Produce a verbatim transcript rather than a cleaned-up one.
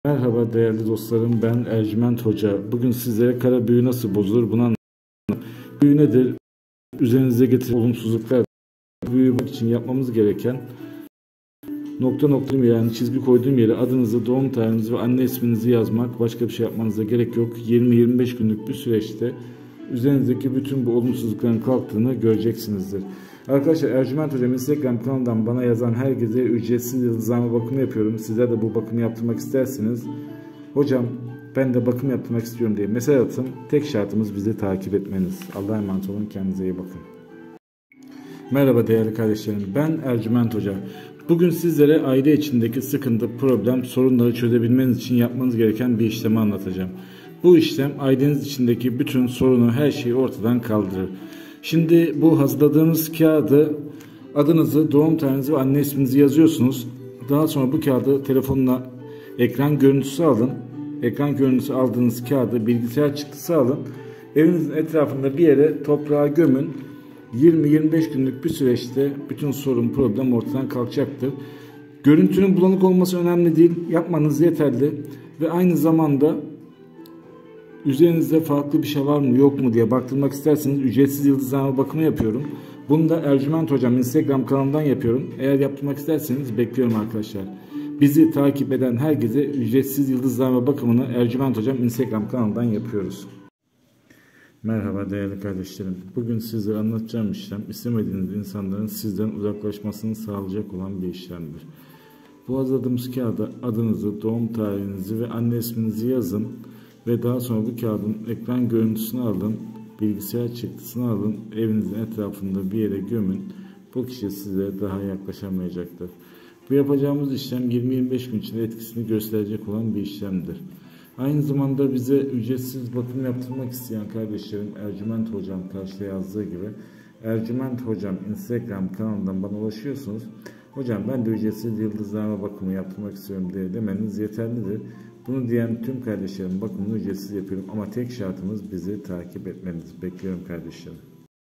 Merhaba değerli dostlarım, ben Ercüment Hoca. Bugün sizlere kara büyü nasıl bozulur bunu anlatacağım. Büyü nedir? Üzerinize getiren olumsuzluklar. Büyü için yapmamız gereken nokta nokta yani çizgi koyduğum yere adınızı, doğum tarihinizi ve anne isminizi yazmak. Başka bir şey yapmanıza gerek yok. yirmi yirmi beş günlük bir süreçte üzerinizdeki bütün bu olumsuzlukların kalktığını göreceksinizdir. Arkadaşlar, Ercüment Hocam Instagram kanalından bana yazan herkese ücretsiz yıldızlama bakımı yapıyorum. Sizler de bu bakımı yaptırmak isterseniz, hocam ben de bakım yaptırmak istiyorum diye mesaj atın. Tek şartımız bizi takip etmeniz. Allah'a emanet olun, kendinize iyi bakın. Merhaba değerli kardeşlerim, ben Ercüment Hoca. Bugün sizlere aile içindeki sıkıntı, problem, sorunları çözebilmeniz için yapmanız gereken bir işlemi anlatacağım. Bu işlem aileniz içindeki bütün sorunu, her şeyi ortadan kaldırır. Şimdi bu hazırladığınız kağıdı, adınızı, doğum tarihinizi ve anne isminizi yazıyorsunuz. Daha sonra bu kağıdı telefonuna ekran görüntüsü alın. Ekran görüntüsü aldığınız kağıdı bilgisayar çıktısı alın. Evinizin etrafında bir yere toprağa gömün. yirmi yirmi beş günlük bir süreçte bütün sorun, problem ortadan kalkacaktır. Görüntünün bulanık olması önemli değil. Yapmanız yeterli. Ve aynı zamanda üzerinizde farklı bir şey var mı yok mu diye baktırmak isterseniz ücretsiz yıldızlama bakımı yapıyorum. Bunu da Ercüment Hocam Instagram kanalından yapıyorum. Eğer yaptırmak isterseniz bekliyorum arkadaşlar. Bizi takip eden herkese ücretsiz yıldızlama bakımını Ercüment Hocam Instagram kanalından yapıyoruz. Merhaba değerli kardeşlerim. Bugün sizlere anlatacağım işlem, istemediğiniz insanların sizden uzaklaşmasını sağlayacak olan bir işlemdir. Bu hazırladığımız kağıda adınızı, doğum tarihinizi ve anne isminizi yazın. Ve daha sonra bu kağıdın ekran görüntüsünü alın, bilgisayar çıktısını alın, evinizin etrafında bir yere gömün. Bu kişi size daha yaklaşamayacaktır. Bu yapacağımız işlem yirmi yirmi beş gün içinde etkisini gösterecek olan bir işlemdir. Aynı zamanda bize ücretsiz bakım yaptırmak isteyen kardeşlerim, Ercüment Hocam karşıda yazdığı gibi Ercüment Hocam Instagram kanalından bana ulaşıyorsunuz. Hocam ben de ücretsiz yıldızlama bakımı yaptırmak istiyorum diye demeniz yeterlidir. Bunu diyen tüm kardeşlerim bakımını ücretsiz yapıyorum ama tek şartımız bizi takip etmeniz. Bekliyorum kardeşlerim.